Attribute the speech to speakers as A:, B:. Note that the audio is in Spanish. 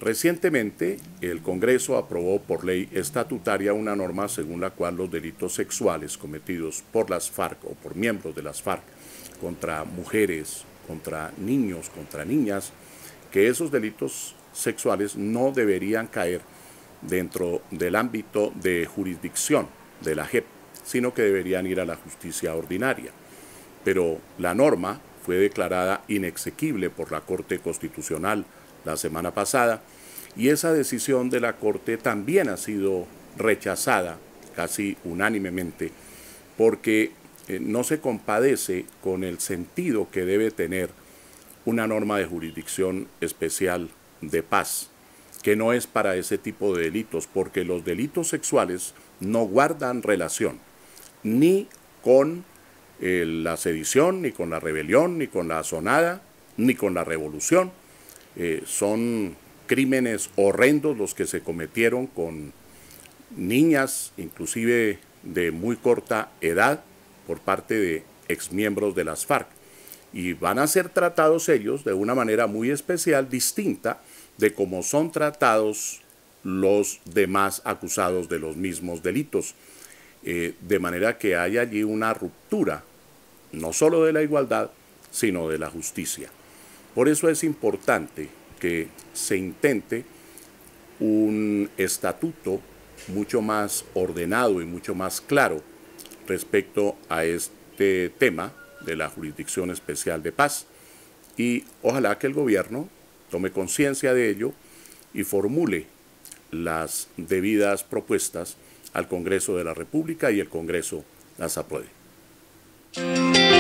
A: Recientemente, el Congreso aprobó por ley estatutaria una norma según la cual los delitos sexuales cometidos por las FARC o por miembros de las FARC contra mujeres, contra niños, contra niñas, que esos delitos sexuales no deberían caer dentro del ámbito de jurisdicción de la JEP, sino que deberían ir a la justicia ordinaria. Pero la norma fue declarada inexequible por la Corte Constitucional la semana pasada, y esa decisión de la Corte también ha sido rechazada casi unánimemente porque no se compadece con el sentido que debe tener una norma de jurisdicción especial de paz, que no es para ese tipo de delitos, porque los delitos sexuales no guardan relación ni con la sedición, ni con la rebelión, ni con la asonada, ni con la revolución. Son crímenes horrendos los que se cometieron con niñas, inclusive de muy corta edad, por parte de exmiembros de las FARC. Y van a ser tratados ellos de una manera muy especial, distinta de cómo son tratados los demás acusados de los mismos delitos. De manera que hay allí una ruptura, no solo de la igualdad, sino de la justicia. Por eso es importante que se intente un estatuto mucho más ordenado y mucho más claro respecto a este tema de la Jurisdicción Especial de Paz, y ojalá que el gobierno tome conciencia de ello y formule las debidas propuestas al Congreso de la República y el Congreso las apruebe.